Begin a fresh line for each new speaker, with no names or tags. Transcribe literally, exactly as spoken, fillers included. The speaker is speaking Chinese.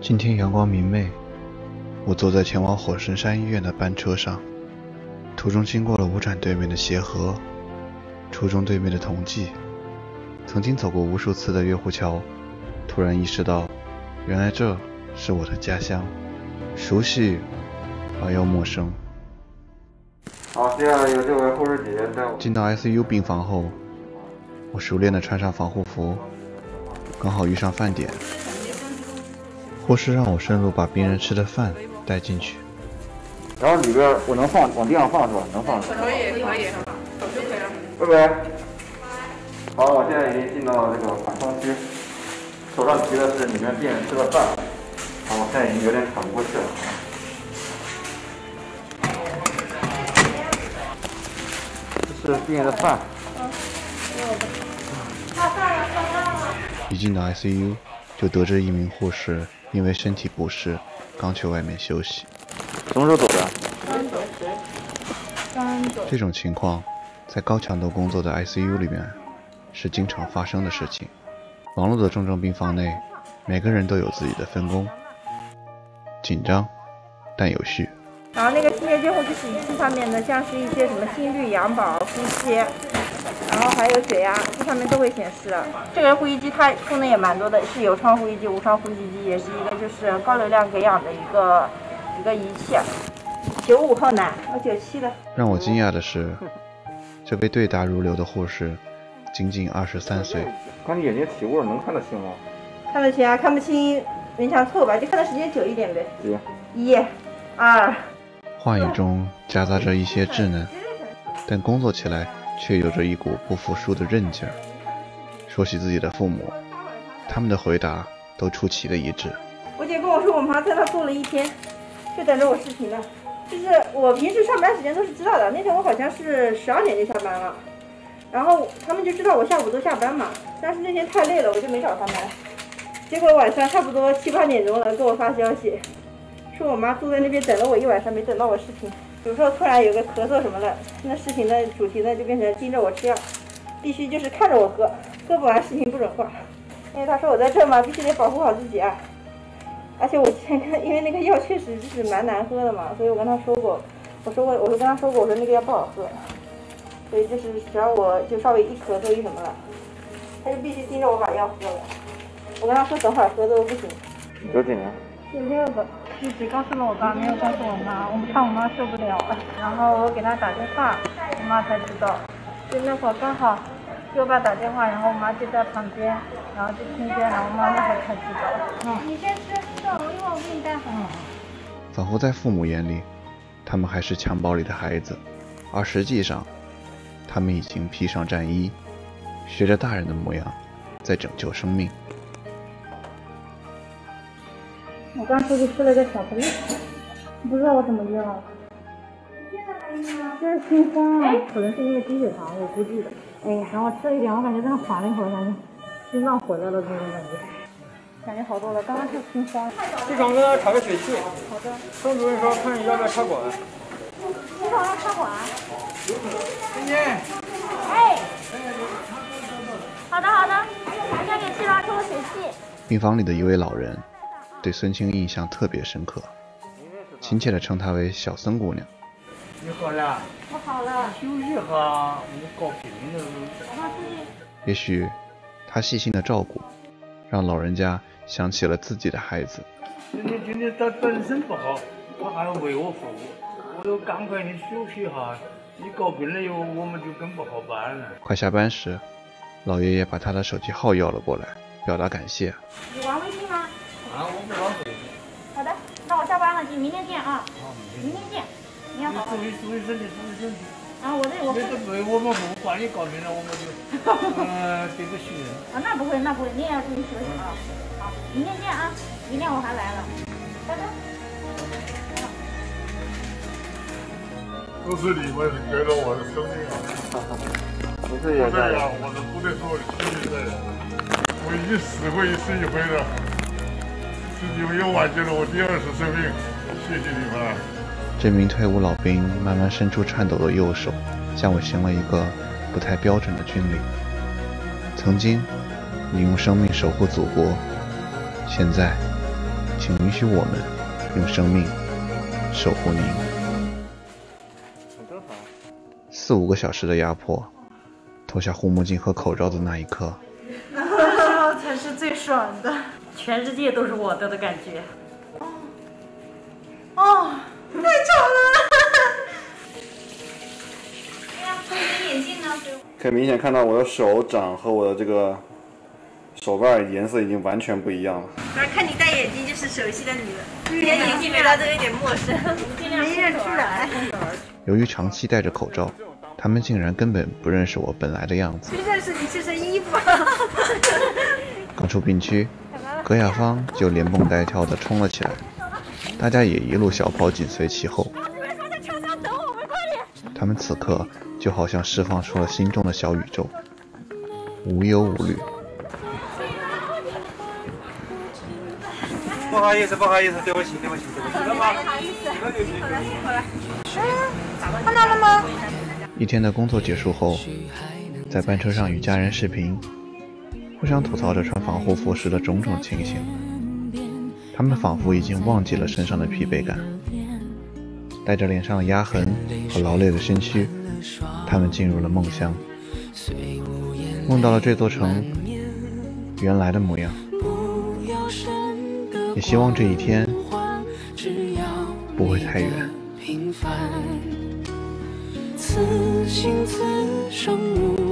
今天阳光明媚，我坐在前往火神山医院的班车上，途中经过了五展对面的协和，初中对面的同济，曾经走过无数次的月湖桥，突然意识到，原来这是我的家乡，熟悉而又陌生。
好，接下来由这位护士姐姐带我
进到 I C U 病房后，我熟练地穿上防护服，刚好遇上饭点。护士让我顺路把病人吃的饭带进去，
然后里边我能放往地上放是吧？能放是吧？
可以可以，手就可以了。
喂喂，好，我现在已经进到这个缓冲区，手上提的是里面病人吃的饭，好，我现在已经有点喘不过气了。这是病人的饭。
一进到 I C U， 就得知一名护士因为身体不适，刚去外面休息。
什么时候走的？
刚走时，刚走。
这种情况，在高强度工作的 I C U 里面，是经常发生的事情。忙碌的重症病房内，每个人都有自己的分工，紧张但有序。
然后那个心电监护器仪器上面呢，像是一些什么心率、氧保、呼吸，然后还有血压，这上面都会显示的。这个呼吸机它功能也蛮多的，是有窗呼吸机、无窗呼吸机，也是一个就是高流量给氧的一个一个仪器。九五号男，我九七的。
让我惊讶的是，这位对答如流的护士仅仅二十三岁。
看你眼睛起雾了，能看得清吗？
看得清啊，看不清勉强凑吧，就看的时间久一点呗。
几？
一、二。
话语中夹杂着一些稚嫩，但工作起来却有着一股不服输的韧劲儿。说起自己的父母，他们的回答都出奇的一致。
我姐跟我说，我妈在那坐了一天，就等着我视频呢。就是我平时上班时间都是知道的，那天我好像是十二点就下班了，然后他们就知道我下午都下班嘛。但是那天太累了，我就没找他们。结果晚上差不多七八点钟了，给我发消息。说我妈坐在那边等了我一晚上，没等到我视频。有时候突然有个咳嗽什么的，那视频的主题呢就变成盯着我吃药，必须就是看着我喝，喝不完视频不准换。因为他说我在这嘛，必须得保护好自己啊。而且我之前看，因为那个药确实就是蛮难喝的嘛，所以我跟他说过，我说过，我就跟他说过，我说那个药不好喝，所以就是只要我就稍微一咳嗽一什么了，他就必须盯着我把药喝了。我跟他说等会儿喝都不行。
九几年？
九六个。就只告诉了我爸，没有告诉我妈，我怕我妈受不了了。然后我给她打电话，我妈才知道。就那会儿刚好给我爸打电话，然后我妈就在旁边，然后就听见，然后妈那会儿才知道。嗯，你先吃，这我一会儿我给你带好。
仿佛在父母眼里，他们还是襁褓里的孩子，而实际上，他们已经披上战衣，学着大人的模样，在拯救生命。
我刚出去吃了个巧克力，不知道我怎么晕了。这是心慌啊，可能是因为低血糖，我估计的。哎，然后吃了一点，我感觉在那缓了一会儿，感觉心脏回来了，这种感觉，感觉好多了。刚刚是心慌。
机场给他插个血气。
好的。
宋主任说看要不要插管。
机场要插管。
今天。
哎。好的好的，我先给气囊抽个血气。
病房里的一位老人对孙清印象特别深刻，亲切地称她为小孙姑娘。
你好了？
我好了。
休息下，我搞病了。
也许她细心的照顾，让老人家想起了自己的孩子。
今天今天他本身不好，他还要为我服务，我都赶快你休息下。你搞病了以后，我们就更不好办了。
快下班时，老爷爷把他的手机号要了过来，表达感谢。
你玩微信吗？
啊，我不玩微信。
好的，那我下班了，就明天见啊。好，明天见。你要好好。
注意注意身体，注意身体。
啊，我这我。
没得罪我们不管你搞病了，我们就呃得个虚人。
啊，那不会，那不会，你也要注意休息啊。好，明天见啊，明天我还来了。拜拜。
都是你们给了我的生命啊！
不是也在
呀，我的部队是我的亲人在呀，我已经死过一次一回了，是你们又挽救了我第二次生命，谢谢你们。
这名退伍老兵慢慢伸出颤抖的右手，向我行了一个不太标准的军礼。曾经，你用生命守护祖国，现在， 请允许我们用生命守护您。四五个小时的压迫，脱下护目镜和口罩的那一刻，
才是最爽的。
全世界都是我的的感觉。
哦，太丑了！
对呀，你的眼镜呢？
可以明显看到我的手掌和我的这个手腕颜色已经完全不一样了。
反正看你戴眼镜就是熟悉的你了，连眼镜没戴都有点陌生，没认出来。
由于长期戴着口罩，他们竟然根本不认识我本来的样子。
认识你是身衣服。
刚出病区，葛雅芳就连蹦带跳地冲了起来，大家也一路小跑紧随其后。他们此刻就好像释放出了心中的小宇宙，无忧无虑。
不好意思，不好意思，对不起，对不起，对不起，
不好意思。看到了吗？
一天的工作结束后，在班车上与家人视频，互相吐槽着穿防护服时的种种情形。他们仿佛已经忘记了身上的疲惫感，带着脸上的压痕和劳累的身躯，他们进入了梦乡，梦到了这座城原来的模样。也希望这一天不会太远。
此心此生